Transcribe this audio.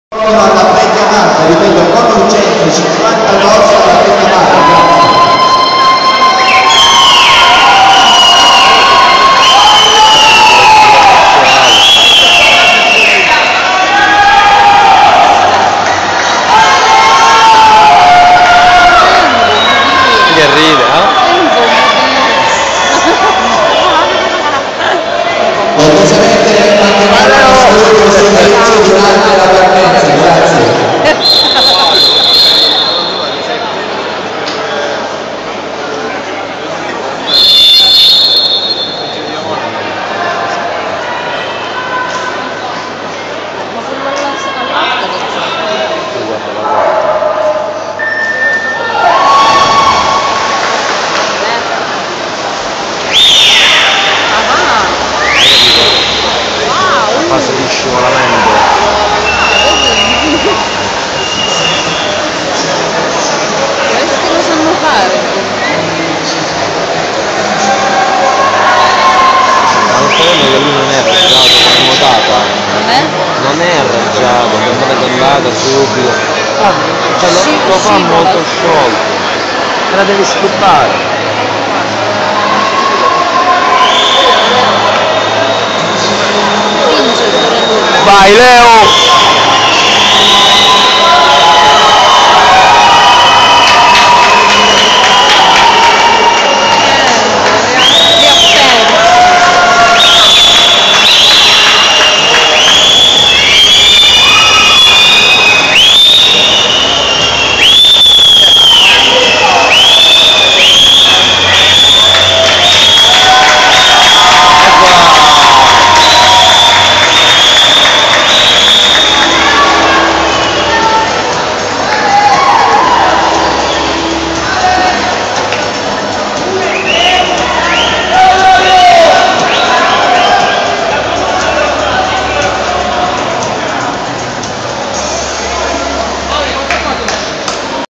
alla vecchia marca, ripeto, con urgenza, 50 dosi alla vecchia marca. Che ride, Potete mettere anche mano silenzio durante la partenza, grazie. fase di scivolamento. Questi lo sanno fare. Ma lo sapendo che lui non è arrangiato come nuotata. Non è arrangiato, per andata subito. Cioè lo fa molto sciolto. E la devi schippare. Vai Leo!